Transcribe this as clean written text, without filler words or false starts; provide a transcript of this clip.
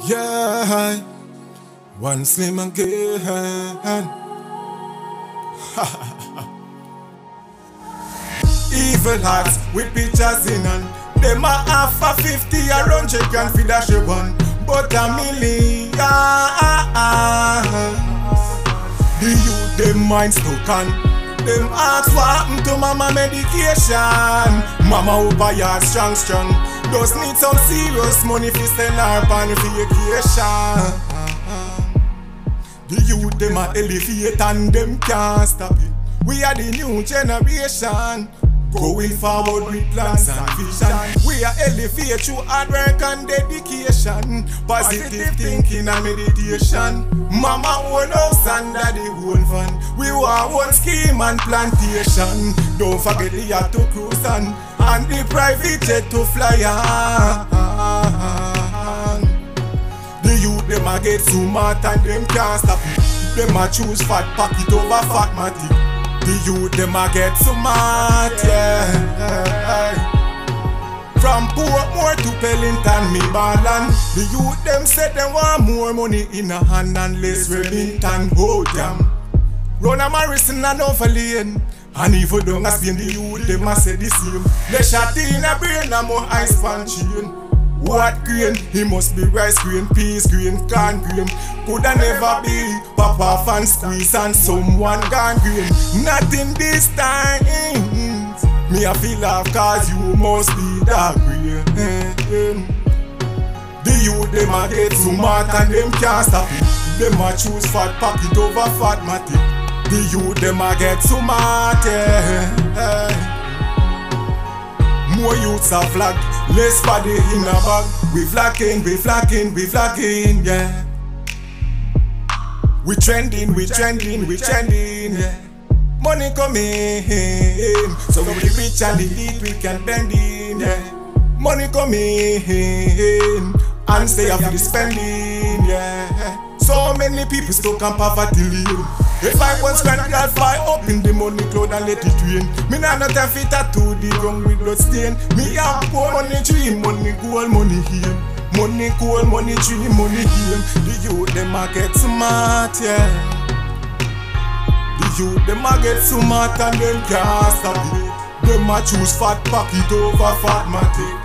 Yeah, one slim again. Evil hearts with pictures in and them a half a 50 or 100 grand for dash a one, but a million. The youth them minds stuck on. Them ask what happened to mama medication. Mama over yard strong. Just need some serious money fi send her on vacation. The youth them a elevate and them can't stop it. We are the new generation, going forward with plans and vision. We are elevate through hard work and dedication, positive thinking and meditation. Mama own house and daddy own van. We want one scheme and plantation. Don't forget the yacht to cruise and the private jet to fly on. The youth them a get smart and them can't stop it. Them a choose fat pocket over fat matic. The youth them a get smart, yeah. From Portmore to Pellington, me balance. The youth them said they want more money in a hand and less Remington. Oh damn. Run a Morrison and Overlane, and if you don't explain the youth, them a say the same. They shot in a brain and more ice pan chain. What grain? He must be rice grain, peas grain, corn grain. Coulda never be Papa fan squeeze and someone gone grain. Not in this time. Me a feel off cause you must be dark green. The youth them a get smart and them can't stop it. Them a choose fat pocket over fat matic. The youth them a get smart, yeah. More youths are flag, less body in a bag. We flagging, yeah. We trending, yeah. Money coming, so we rich and the elite we can bend in, yeah. Money coming, and stay off the spending, yeah. So many people stuck on poverty lane. If I was grand girl fly up in the money cloud and let it rain. Me nah not a fit to the ground with blood stain. Me have poor money dream, money gold, money here. Money gold, money dream, money here. The youth them a get smart, yeah. The youth them a get smart and them can't stop it. Them a choose fat pocket over fat matic.